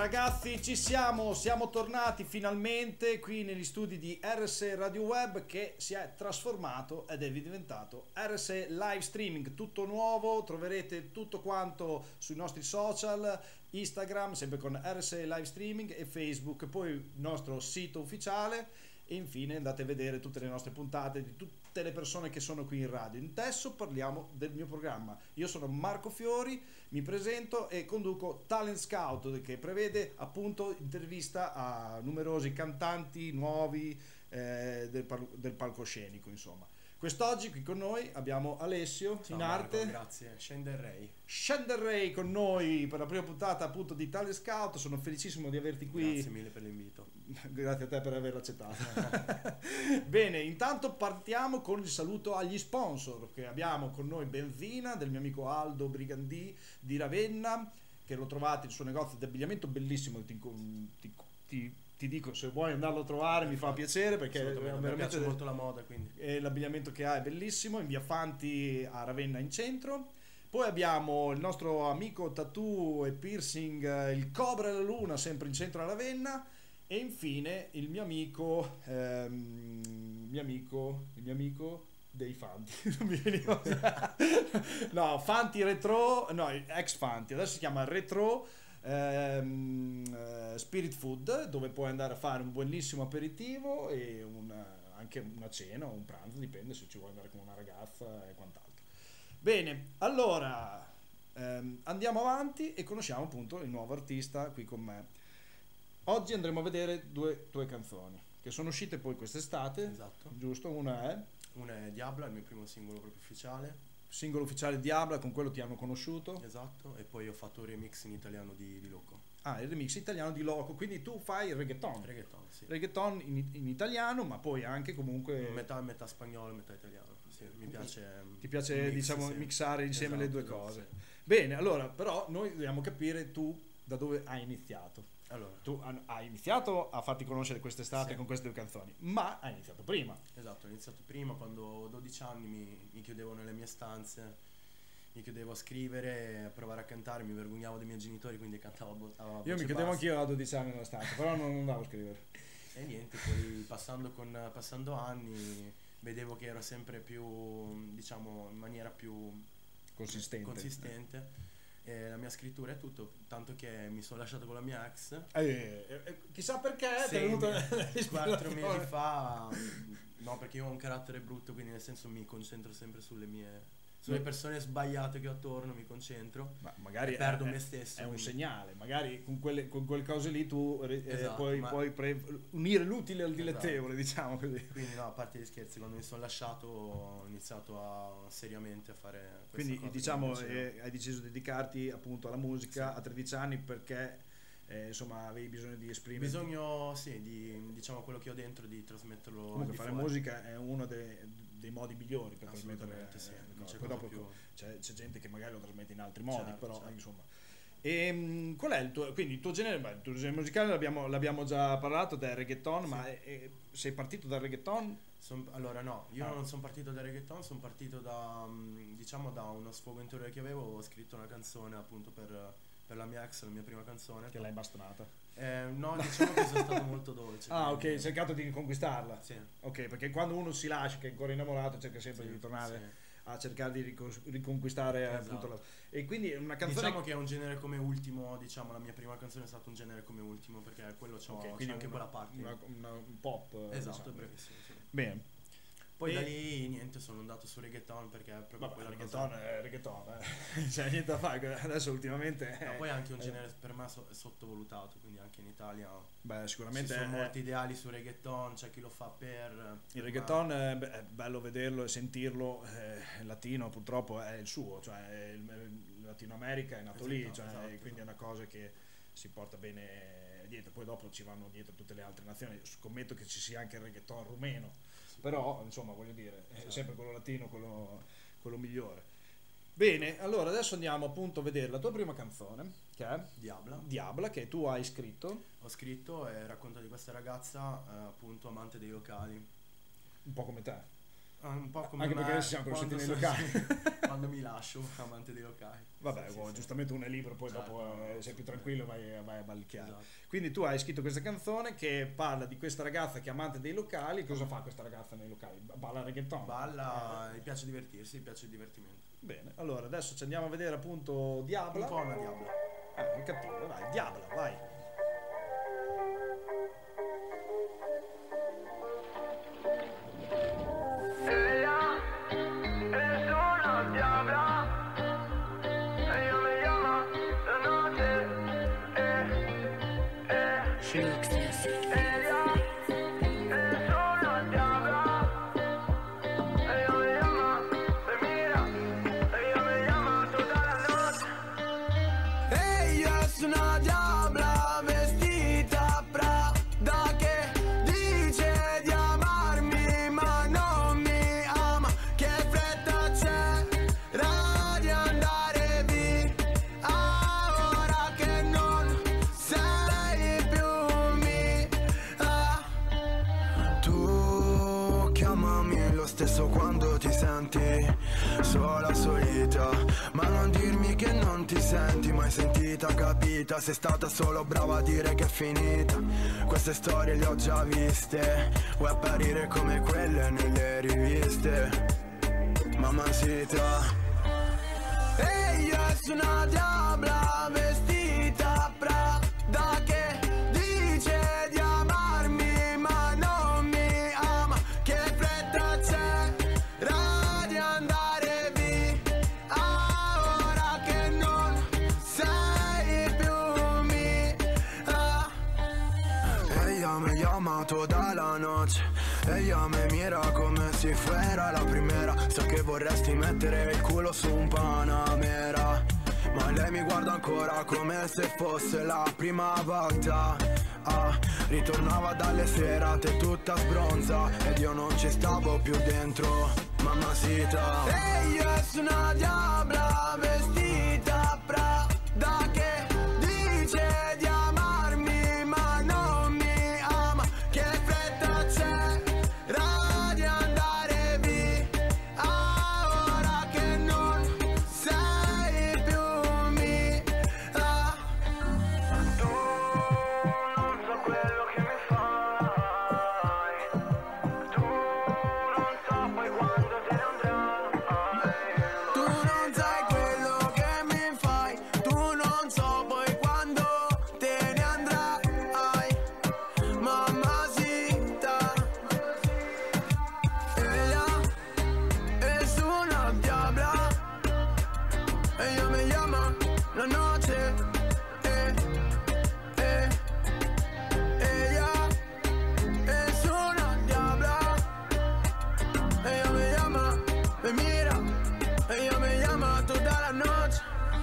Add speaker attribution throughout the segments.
Speaker 1: ragazzi, ci siamo tornati finalmente qui negli studi di RSE Radio Web, che si è trasformato ed è diventato RSE Live Streaming, tutto nuovo. Troverete tutto quanto sui nostri social, Instagram sempre con RSE Live Streaming e Facebook, poi il nostro sito ufficiale, e infine andate a vedere tutte le nostre puntate di tutte le persone che sono qui in radio. Adesso parliamo del mio programma. Io sono Marco Fiori, mi presento e conduco Talent Scout, che prevede appunto intervista a numerosi cantanti nuovi del palcoscenico, insomma. Quest'oggi qui con noi abbiamo Alessio.
Speaker 2: Ciao
Speaker 1: in arte.
Speaker 2: Marco, grazie.
Speaker 1: Scender Ray con noi per la prima puntata appunto di Talent Scout. Sono felicissimo di averti qui.
Speaker 2: Grazie mille per l'invito.
Speaker 1: Grazie a te per averlo accettato. Bene, intanto partiamo con il saluto agli sponsor, che abbiamo con noi Benzina del mio amico Aldo Brigandì di Ravenna, che lo trovate, il suo negozio di abbigliamento bellissimo. Ti dico, se vuoi andarlo a trovare mi fa piacere, perché
Speaker 2: mi piace molto la moda, quindi
Speaker 1: l'abbigliamento che ha è bellissimo, in via Fanti a Ravenna in centro. Poi abbiamo il nostro amico tattoo e piercing, il Cobra e la Luna, sempre in centro a Ravenna. E infine il mio amico dei Fanti. Non mi veniva. No, Fanti Retro, no, ex Fanti, adesso si chiama Retro Spirit Food, dove puoi andare a fare un buonissimo aperitivo e anche una cena o un pranzo, dipende se ci vuoi andare con una ragazza e quant'altro. Bene, allora andiamo avanti e conosciamo appunto il nuovo artista qui con me. Oggi andremo a vedere due tue canzoni che sono uscite poi quest'estate.
Speaker 2: Esatto.
Speaker 1: Giusto? Una è
Speaker 2: Diabla, il mio primo singolo proprio ufficiale.
Speaker 1: Singolo ufficiale Diabla, con quello ti hanno conosciuto.
Speaker 2: Esatto, e poi ho fatto un remix in italiano di Loco.
Speaker 1: Ah, il remix italiano di Loco, quindi tu fai il reggaeton.
Speaker 2: Sì.
Speaker 1: Reggaeton in italiano, ma poi anche comunque
Speaker 2: metà spagnolo, metà italiano. Sì, mi piace.
Speaker 1: Ti piace
Speaker 2: mix,
Speaker 1: diciamo
Speaker 2: sì.
Speaker 1: mixare insieme le due
Speaker 2: Esatto,
Speaker 1: cose.
Speaker 2: sì.
Speaker 1: Bene, allora però noi dobbiamo capire tu da dove hai iniziato.
Speaker 2: Allora,
Speaker 1: Tu hai iniziato a farti conoscere quest'estate, sì, con queste due canzoni, ma hai iniziato prima.
Speaker 2: Esatto, ho iniziato prima, quando a 12 anni mi chiudevo nelle mie stanze, mi chiudevo a scrivere, a provare a cantare, mi vergognavo dei miei genitori, quindi cantavo a voce
Speaker 1: Io mi chiudevo
Speaker 2: bassa.
Speaker 1: anch'io a 12 anni nella stanza, però non andavo a scrivere.
Speaker 2: E niente, poi passando anni vedevo che ero sempre più, diciamo, in maniera più consistente. E la mia scrittura è tutto, tanto che mi sono lasciato con la mia ex.
Speaker 1: Chissà perché
Speaker 2: sì,
Speaker 1: è venuto
Speaker 2: 4 mesi fa. No, perché io ho un carattere brutto, quindi nel senso mi concentro sempre sulle persone sbagliate che ho attorno, mi concentro,
Speaker 1: ma magari
Speaker 2: e perdo me stesso.
Speaker 1: È un
Speaker 2: quindi
Speaker 1: segnale, magari con quelle cose lì tu
Speaker 2: esatto,
Speaker 1: puoi unire l'utile al dilettevole,
Speaker 2: esatto,
Speaker 1: diciamo così.
Speaker 2: Quindi no, a parte gli scherzi, quando mi sono lasciato ho iniziato seriamente a fare questa
Speaker 1: quindi
Speaker 2: cosa.
Speaker 1: Diciamo hai deciso di dedicarti appunto alla musica, sì, a 13 anni perché insomma avevi bisogno di esprimere.
Speaker 2: Sì, di, diciamo, quello che ho dentro, di trasmetterlo.
Speaker 1: Comunque fare musica è uno dei modi migliori per trasmettere, sì, le cose. Poi dopo c'è gente che magari lo trasmette in altri modi, certo, però certo. Insomma. E qual è il tuo genere? Beh, il tuo genere musicale l'abbiamo già parlato, del reggaeton, sì, ma sei partito dal reggaeton?
Speaker 2: Allora no, io non sono partito dal reggaeton, sono partito da uno sfogo interiore che avevo. Ho scritto una canzone appunto per la mia ex, la mia prima canzone.
Speaker 1: Che l'hai bastonata?
Speaker 2: No, diciamo che sono stato molto dolce.
Speaker 1: Ok, hai cercato di conquistarla?
Speaker 2: Sì.
Speaker 1: Ok, perché quando uno si lascia, che è ancora innamorato, cerca sempre di tornare, sì, a cercare di riconquistare, esatto, appunto e quindi è una canzone.
Speaker 2: Diciamo che è un genere come ultimo, diciamo la mia prima canzone è stato un genere come ultimo, perché quello c'è anche quella parte.
Speaker 1: Un pop.
Speaker 2: Esatto,
Speaker 1: diciamo.
Speaker 2: Bravissimo. Sì.
Speaker 1: Bene.
Speaker 2: Poi da lì niente, sono andato su reggaeton perché è proprio quella
Speaker 1: reggaeton
Speaker 2: cosa.
Speaker 1: È reggaeton, c'è niente da fare adesso ultimamente.
Speaker 2: Ma poi è anche un genere per me sottovalutato, quindi anche in Italia.
Speaker 1: Beh, sicuramente
Speaker 2: ci sono molti ideali su reggaeton, c'è chi lo fa per
Speaker 1: il reggaeton è bello vederlo e sentirlo, latino purtroppo è il suo, cioè il Latino America è nato lì, cioè, esatto, quindi è una cosa che si porta bene dietro, poi dopo ci vanno dietro tutte le altre nazioni. Scommetto che ci sia anche il reggaeton rumeno, però insomma voglio dire, è sempre quello latino, quello migliore. Bene, allora adesso andiamo appunto a vedere la tua prima canzone, che è Diabla, che tu hai scritto.
Speaker 2: Ho scritto e racconta di questa ragazza appunto amante dei locali,
Speaker 1: un po' come te.
Speaker 2: un po' come
Speaker 1: anche
Speaker 2: me,
Speaker 1: perché adesso siamo conosciuti nei
Speaker 2: quando
Speaker 1: locali.
Speaker 2: quando mi lascio, amante dei locali.
Speaker 1: Vabbè,
Speaker 2: Sì,
Speaker 1: oh,
Speaker 2: sì,
Speaker 1: giustamente uno è libero, poi
Speaker 2: certo,
Speaker 1: dopo
Speaker 2: no,
Speaker 1: sei più tranquillo, vai a ballicchiare.
Speaker 2: esatto.
Speaker 1: Quindi tu hai scritto questa canzone che parla di questa ragazza che è amante dei locali. Cosa fa questa ragazza nei locali? Balla reggaeton?
Speaker 2: Balla, gli piace divertirsi, gli piace il divertimento.
Speaker 1: Bene, allora adesso ci andiamo a vedere appunto Diabla.
Speaker 2: Un po' una diabla.
Speaker 1: È cattivo, vai, Diabla, vai.
Speaker 3: Ella es una diabla, ella me llama la noche,
Speaker 4: Shrooks Music.
Speaker 3: ella es una diabla, ella me llama, me mira, ella me llama toda la noche. Ella es una diabla vestita Prada che dice di amarmi ma non mi ama. Che fretta c'era di andare via ora che non sei più mia. Tu chiamami lo stesso quando ti senti sola, solita, ma non dirmi che non ti senti mai sentita, capita. Sei stata solo brava a dire che è finita. Queste storie le ho già viste. Vuoi apparire come quelle nelle riviste, mamacita. Ella es una diabla vestita Prada che dice di amarmi ma non mi ama. Che fretta c'era di andare via ora che non sei più mia. Ella me llama toda la noche, ella me mira come si fuera la primera. So che vorresti mettere il culo su un Panamera, ma lei mi guarda ancora come se fosse la prima volta. Ritornava dalle serate tutta sbronza ed io non ci stavo più dentro, mamacita. Ella es una diabla vestita Prada che dice di amarmi ma non mi ama. Che fretta c'era di andare via ora che non sei più mia. Tu non so quello che mi fai, tu non so poi quando te ne andrai. Tu non sai quello che mi fai, tu non so poi quando te ne andrai, mamacita. Ella es una diabla, ella me llama la noche, ella es una diabla, ella me llama, me mira, ella me llama toda la noche.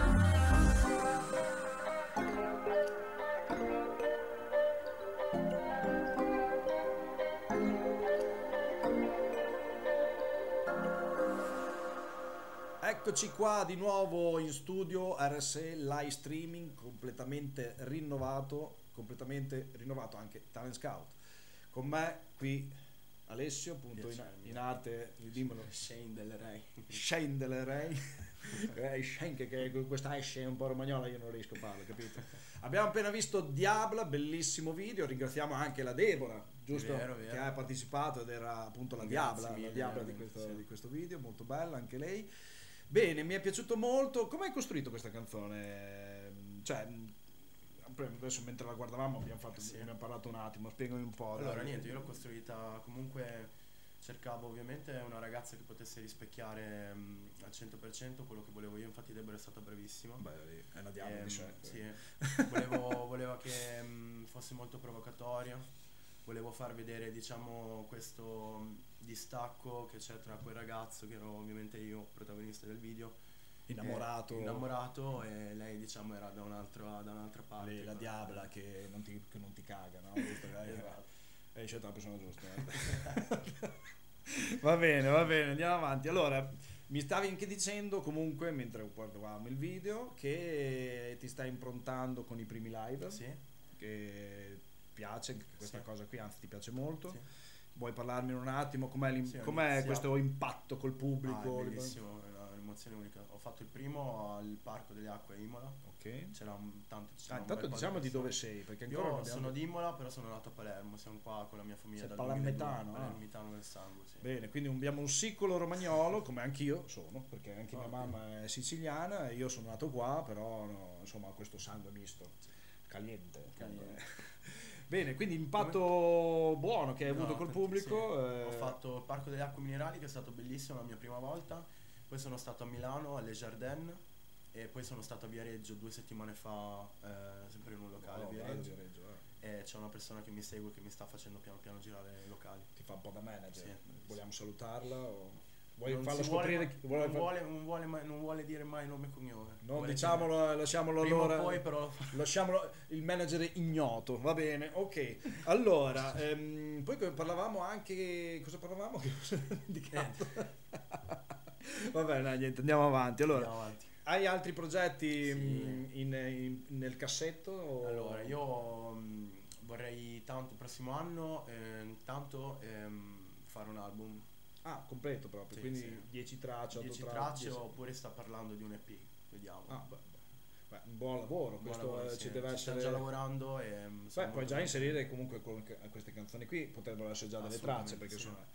Speaker 1: Eccoci qua di nuovo in studio RSE live streaming completamente rinnovato anche Talent Scout. Con me qui Alessio, appunto in arte, dimmelo,
Speaker 2: Shane del Re.
Speaker 1: Shane delle Rey. Shane che questa esce un po' romagnola, io non riesco a farlo, capito? Abbiamo appena visto Diabla, bellissimo video, ringraziamo anche la Deborah, giusto?
Speaker 2: Vero.
Speaker 1: Che ha partecipato ed era appunto la
Speaker 2: Grazie
Speaker 1: Diabla,
Speaker 2: mille,
Speaker 1: la Diabla
Speaker 2: veramente,
Speaker 1: di questo video, molto bella anche lei. Bene, mi è piaciuto molto. Come hai costruito questa canzone? Cioè, adesso mentre la guardavamo abbiamo parlato un attimo, spiegami un po'.
Speaker 2: Allora,
Speaker 1: dai.
Speaker 2: niente, io l'ho costruita comunque. Cercavo ovviamente una ragazza che potesse rispecchiare al 100% quello che volevo io, infatti Deborah è stata bravissima.
Speaker 1: Beh, è una Diabla di sé.
Speaker 2: Sì, volevo che fosse molto provocatoria, volevo far vedere, diciamo, questo distacco che c'è tra quel ragazzo che ero ovviamente io, protagonista del video, innamorato, e lei, diciamo, era da un'altra parte.
Speaker 1: La Diabla che non ti caga, no?
Speaker 2: Esatto.
Speaker 1: Hai scelto la persona giusta. Va bene, andiamo avanti. Allora, mi stavi anche dicendo comunque, mentre guardavamo il video, che ti stai improntando con i primi live.
Speaker 2: Sì.
Speaker 1: Che piace questa
Speaker 2: Sì.
Speaker 1: cosa qui, anzi ti piace molto.
Speaker 2: Sì.
Speaker 1: vuoi parlarmi un attimo?
Speaker 2: Sì, ho
Speaker 1: Com'è
Speaker 2: iniziato-
Speaker 1: questo impatto col
Speaker 2: Ah,
Speaker 1: pubblico?
Speaker 2: è bellissimo, è un'emozione unica. Ho fatto il primo al Parco delle Acque a Imola.
Speaker 1: Ok.
Speaker 2: C'era
Speaker 1: Intanto diciamo di dove sei, perché ancora non
Speaker 2: Io
Speaker 1: abbiamo...
Speaker 2: sono di Imola, però sono nato a Palermo. Siamo qua con la mia famiglia
Speaker 1: Sei
Speaker 2: dal
Speaker 1: palermitano,
Speaker 2: 2002,
Speaker 1: ah.
Speaker 2: palermitano nel sangue, sì.
Speaker 1: Bene, quindi abbiamo un siccolo romagnolo, come anch'io sono, perché anche mia
Speaker 2: Ok.
Speaker 1: mamma è siciliana, e io sono nato qua, però no, insomma ho questo sangue misto, caliente.
Speaker 2: Caliente.
Speaker 1: Bene, quindi impatto buono che hai avuto
Speaker 2: No,
Speaker 1: col
Speaker 2: tantissimo.
Speaker 1: pubblico.
Speaker 2: Ho fatto il Parco delle Acque Minerali, che è stato bellissimo, la mia prima volta. Poi sono stato a Milano, alle Jardin, e poi sono stato a Viareggio 2 settimane fa, sempre in un locale a Viareggio. E c'è una persona che mi segue, che mi sta facendo piano piano girare i locali.
Speaker 1: Ti fa un po' da manager,
Speaker 2: Sì.
Speaker 1: vogliamo salutarla o vuoi
Speaker 2: Non
Speaker 1: farlo
Speaker 2: si vuole,
Speaker 1: scoprire?
Speaker 2: non vuole dire mai nome e cognome.
Speaker 1: Non
Speaker 2: Vuole
Speaker 1: diciamolo, lasciamolo
Speaker 2: prima o
Speaker 1: allora.
Speaker 2: poi però
Speaker 1: Lasciamolo il manager ignoto, va bene, ok. Allora, poi parlavamo anche. Cosa parlavamo? Che cosa ho indicato? Va bene, niente, andiamo avanti. Allora,
Speaker 2: andiamo avanti.
Speaker 1: hai altri progetti
Speaker 2: Sì.
Speaker 1: nel cassetto?
Speaker 2: Allora, io vorrei tanto il prossimo anno, fare un album.
Speaker 1: Ah, completo proprio,
Speaker 2: Sì,
Speaker 1: quindi
Speaker 2: sì.
Speaker 1: 10 tracce, 8
Speaker 2: 10
Speaker 1: tracce.
Speaker 2: tracce
Speaker 1: 10.
Speaker 2: oppure sta parlando di un EP, vediamo.
Speaker 1: Ah, beh, un buon lavoro,
Speaker 2: Buon
Speaker 1: questo
Speaker 2: lavoro,
Speaker 1: ci
Speaker 2: sì.
Speaker 1: deve
Speaker 2: Ci
Speaker 1: essere.
Speaker 2: stiamo già lavorando e
Speaker 1: Beh,
Speaker 2: sono
Speaker 1: puoi
Speaker 2: molto
Speaker 1: già
Speaker 2: contento.
Speaker 1: inserire comunque queste canzoni qui, potrebbero essere già delle tracce,
Speaker 2: Assolutamente,
Speaker 1: perché
Speaker 2: sì.
Speaker 1: sono.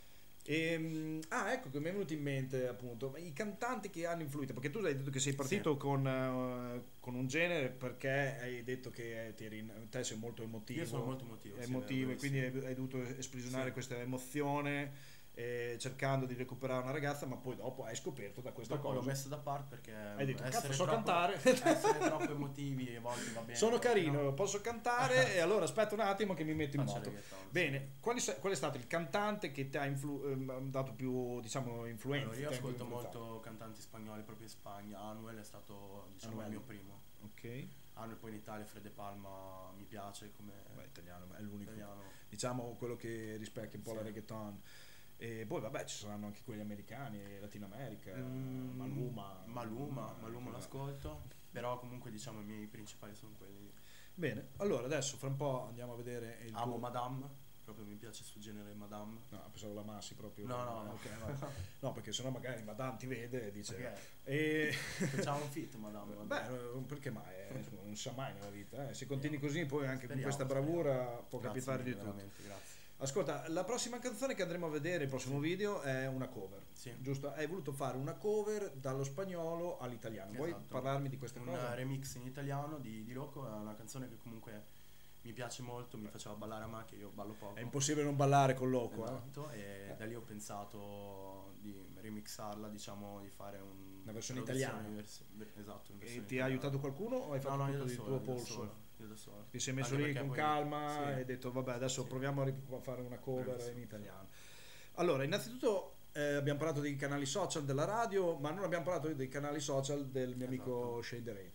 Speaker 1: Ecco che mi è venuto in mente appunto i cantanti che hanno influito, perché tu hai detto che sei partito con un genere perché hai detto che te sei molto emotivo,
Speaker 2: Io sono molto emotivo, sì,
Speaker 1: emotivo, e
Speaker 2: vero,
Speaker 1: quindi
Speaker 2: sì.
Speaker 1: hai dovuto esprisionare
Speaker 2: Sì.
Speaker 1: questa emozione, cercando di recuperare una ragazza, ma poi dopo hai scoperto da questa
Speaker 2: Dopo l'ho
Speaker 1: cosa.
Speaker 2: messo da parte perché
Speaker 1: Hai detto,
Speaker 2: essere
Speaker 1: "Cazzo, so
Speaker 2: troppo-
Speaker 1: cantare."
Speaker 2: essere troppo emotivi a volte va bene.
Speaker 1: Sono
Speaker 2: a volte
Speaker 1: carino,
Speaker 2: no.
Speaker 1: posso cantare e allora aspetta un attimo che mi metto in
Speaker 2: Faccio
Speaker 1: moto.
Speaker 2: reggaeton,
Speaker 1: Bene,
Speaker 2: sì.
Speaker 1: qual è stato il cantante che ti ha dato più, diciamo, influenza?
Speaker 2: Allora, io
Speaker 1: ti ha più
Speaker 2: ascolto
Speaker 1: influenzato?
Speaker 2: molto cantanti spagnoli proprio in Spagna. Anuel è stato, diciamo, il
Speaker 1: Anuel.
Speaker 2: mio primo.
Speaker 1: Ok,
Speaker 2: Anuel, poi in Italia Fred De Palma mi piace come
Speaker 1: beh, italiano è l'unico,
Speaker 2: italiano.
Speaker 1: diciamo quello che rispecchia un po'
Speaker 2: Sì.
Speaker 1: la reggaeton. E poi vabbè ci saranno anche quelli americani, Latino America, Maluma.
Speaker 2: Maluma l'ascolto, però comunque diciamo i miei principali sono quelli.
Speaker 1: Bene, allora adesso fra un po' andiamo a vedere il
Speaker 2: Amo
Speaker 1: tuo...
Speaker 2: Madame, proprio mi piace sul genere Madame.
Speaker 1: No, pensavo la Massi proprio.
Speaker 2: No.
Speaker 1: Ok, no. No, perché sennò magari Madame ti vede e dice...
Speaker 2: Ok.
Speaker 1: E...
Speaker 2: Facciamo un fit Madame. vabbè.
Speaker 1: Beh, perché mai? Non sa mai nella vita. Se continui così, poi anche con
Speaker 2: Speriamo,
Speaker 1: questa bravura
Speaker 2: speriamo.
Speaker 1: può
Speaker 2: Grazie
Speaker 1: capitare di
Speaker 2: mille,
Speaker 1: tutto.
Speaker 2: veramente, grazie.
Speaker 1: Ascolta, la prossima canzone che andremo a vedere, il prossimo video, è una cover.
Speaker 2: Sì.
Speaker 1: Giusto? Hai voluto fare una cover dallo spagnolo all'italiano. Vuoi
Speaker 2: Esatto.
Speaker 1: parlarmi di queste
Speaker 2: Un
Speaker 1: cose?
Speaker 2: remix in italiano di Rocco, è una canzone che comunque mi piace molto, mi faceva ballare a me, che io ballo poco.
Speaker 1: È impossibile non ballare con Loco,
Speaker 2: Esatto, e da lì ho pensato di remixarla, diciamo, di fare
Speaker 1: Una versione
Speaker 2: produzione
Speaker 1: italiana.
Speaker 2: esatto, una
Speaker 1: E
Speaker 2: versione
Speaker 1: ti ha
Speaker 2: italiana.
Speaker 1: aiutato qualcuno o hai fatto
Speaker 2: No, io
Speaker 1: tutto
Speaker 2: da
Speaker 1: di
Speaker 2: solo,
Speaker 1: tuo
Speaker 2: io da
Speaker 1: polso?
Speaker 2: solo, io da solo.
Speaker 1: Ti sei messo
Speaker 2: Anche
Speaker 1: lì
Speaker 2: perché
Speaker 1: con
Speaker 2: poi-
Speaker 1: calma
Speaker 2: sì.
Speaker 1: e hai detto vabbè adesso
Speaker 2: Sì.
Speaker 1: proviamo a fare una cover
Speaker 2: Bravissimo.
Speaker 1: in italiano. Allora, innanzitutto abbiamo parlato dei canali social della radio, ma non abbiamo parlato dei canali social del mio amico
Speaker 2: Esatto.
Speaker 1: Shane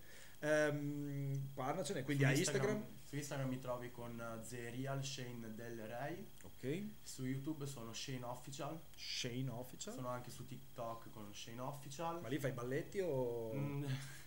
Speaker 1: Parlacene, quindi
Speaker 2: Su
Speaker 1: a Instagram.
Speaker 2: Su Instagram mi trovi con The Real Shane Del Rey.
Speaker 1: Ok,
Speaker 2: Su YouTube sono Shane Official.
Speaker 1: Shane Official.
Speaker 2: Sono anche su TikTok con Shane Official.
Speaker 1: Ma lì fai balletti o...
Speaker 2: No,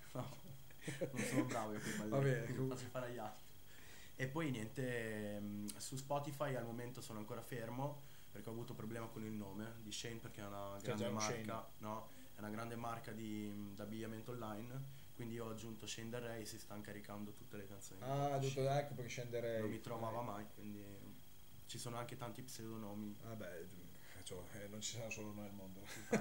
Speaker 2: non sono bravo io con i
Speaker 1: Va
Speaker 2: balletti,
Speaker 1: bene,
Speaker 2: quindi
Speaker 1: comunque.
Speaker 2: faccio fare agli altri. E poi niente, su Spotify al momento sono ancora fermo perché ho avuto problema con il nome di Shane, perché è una
Speaker 1: C'è già
Speaker 2: grande
Speaker 1: un
Speaker 2: marca,
Speaker 1: Shane.
Speaker 2: no, è una grande marca d'abbigliamento online, quindi ho aggiunto Shane Del Rey e si stanno caricando tutte le canzoni.
Speaker 1: Ah,
Speaker 2: di
Speaker 1: tutto
Speaker 2: Shane.
Speaker 1: ecco perché scenderei.
Speaker 2: Non mi trovava mai, quindi ci sono anche tanti pseudonomi.
Speaker 1: Vabbè, cioè, non ci sarà solo noi al mondo.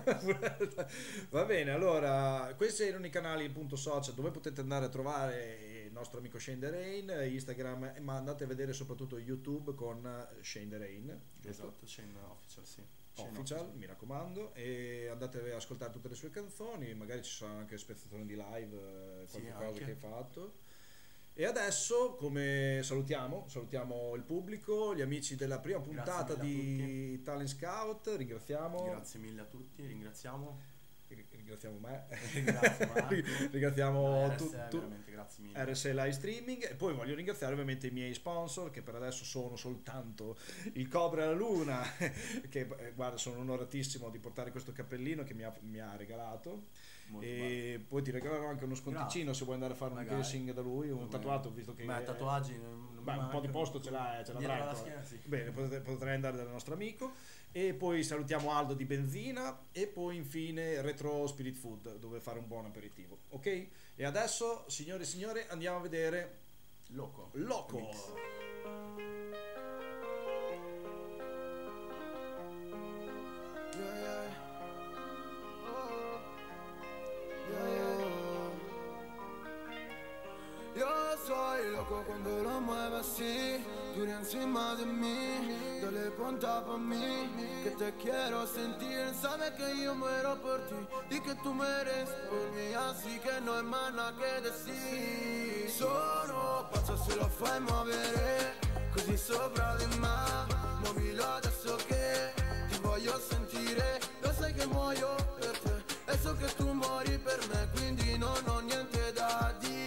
Speaker 1: Va bene, allora, questi erano i canali appunto social dove potete andare a trovare il nostro amico Shane The Rain, Instagram, ma andate a vedere soprattutto YouTube con Shane The Rain, giusto?
Speaker 2: Esatto, Shane Official, sì. Shane
Speaker 1: Official, mi raccomando, e andate ad ascoltare tutte le sue canzoni, magari ci sono anche spezzoni di live,
Speaker 2: Sì,
Speaker 1: qualche cosa
Speaker 2: anche.
Speaker 1: che hai fatto. E adesso, come salutiamo il pubblico, gli amici della prima
Speaker 2: Grazie
Speaker 1: puntata
Speaker 2: mille a
Speaker 1: di Talent Scout, ringraziamo.
Speaker 2: Grazie mille a tutti, ringraziamo.
Speaker 1: Ringraziamo me,
Speaker 2: Grazie Marco.
Speaker 1: ringraziamo
Speaker 2: veramente grazie mille.
Speaker 1: RS Live Streaming, e poi voglio ringraziare ovviamente i miei sponsor che per adesso sono soltanto il Cobra e la Luna che guarda, sono onoratissimo di portare questo cappellino che mi ha regalato,
Speaker 2: Molto
Speaker 1: e poi ti regalerò anche uno sconticino se vuoi andare a fare un
Speaker 2: Magari.
Speaker 1: piercing da lui, un tatuato, visto che
Speaker 2: Beh, tatuaggi non mi
Speaker 1: beh, un po' di
Speaker 2: mancano.
Speaker 1: posto ce l'avrai
Speaker 2: Dietro la
Speaker 1: ecco.
Speaker 2: schiena, sì.
Speaker 1: Bene, potrei andare dal nostro amico. E poi salutiamo Aldo di Benzina e poi infine Retro Spirit Food, dove fare un buon aperitivo, ok? E adesso, signore e signori, andiamo a vedere
Speaker 2: Loco.
Speaker 1: Loco.
Speaker 3: Yo soy loco cuando lo mueves así, tú encima de mí, dale punta pa' mí, que te quiero sentir, sabes que yo muero por ti y que tú mueres por mí, así que no hay más nada che decir. Sono pazzo se lo fai muovere, così sopra di me, muovilo adesso che ti voglio sentire, lo sai che muoio per te, e so che tu muori per me, quindi non ho niente da dire.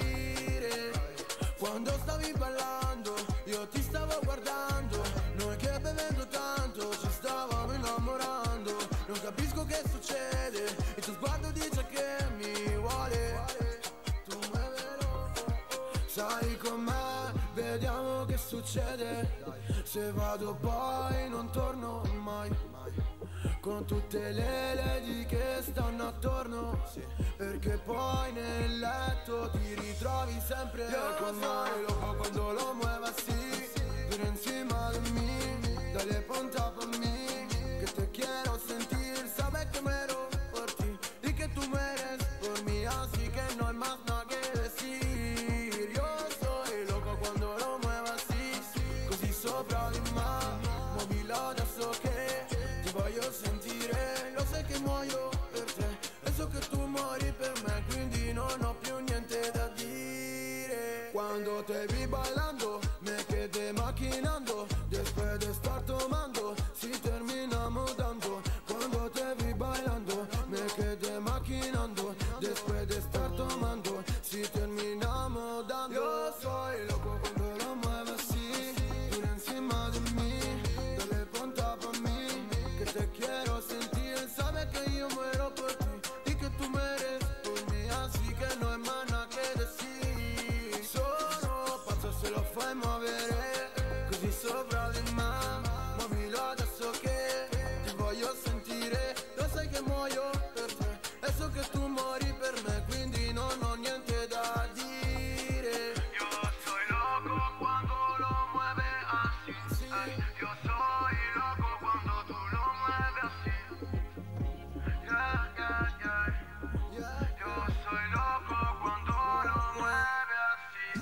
Speaker 3: Quando stavi ballando, io ti stavo guardando, noi che bevendo tanto ci stavamo innamorando. Non capisco che succede, il tuo sguardo dice che mi vuole. Tu muovelo, sai com'è, vediamo che succede. Se vado poi non torno mai, con tutte le lady che stanno attorno, perché poi nel letto ti ritrovi sempre con me. Loco quando lo mueve así, tú encima de mí, dale punta pa' mí, que te quiero sentir, sabes que muero por ti y que tú mueres por mí, así que no hay más nada que decir. Yo soy loco cuando lo mueve así, così sopra di me, muovilo adesso che ti voglio sentire, lo sai che muoio per te, e so che tu muori per me, quindi non ho più niente da dire. Cuando te vi bailando, me quedé maquinando, después de estar tomando, si terminamos dando. Cuando te vi bailando, me quedé maquinando, después de estar tomando, si terminamos dando. Yo soy loco cuando lo mueves así, tú encima de mí, dale punta pa' mí, que te quiero sentir, sabes que yo muero por ti y que tú mueres por mí, así que no hay más nada que decir. Sono pazzo se lo fai muovere, così sopra di me, muovilo adesso che ti voglio sentire, lo sai che muoio per te, e so che tu muori per me, quindi non ho niente da dire.
Speaker 5: Yo soy loco cuando lo mueves así. Ay, yo soy loco cuando tú lo mueves así. Yeah, yeah, yeah. Yo soy loco cuando lo mueves así.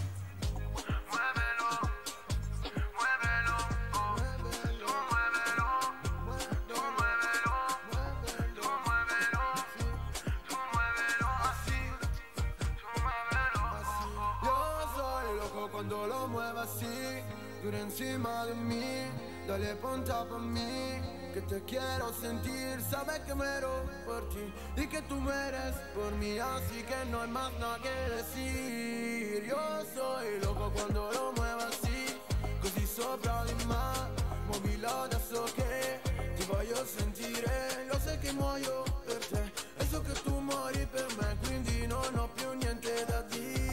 Speaker 5: Muévelo, muévelo, oh. Tú muévelo, tú muévelo, tú muévelo, tú muévelo así. Tú muévelo, oh, oh.
Speaker 3: Yo soy loco cuando lo mueves así, tú encima de mí, dale punta pa' mí, que te quiero sentir, sabes que muero por ti y que tú mueres por mí, así que no hay más nada que decir. Yo soy loco cuando lo mueves así, così sopra di me, muovilo adesso che ti voglio sentire, lo sai che muoio per te, e so che tu muori per me, quindi non ho più niente da dire.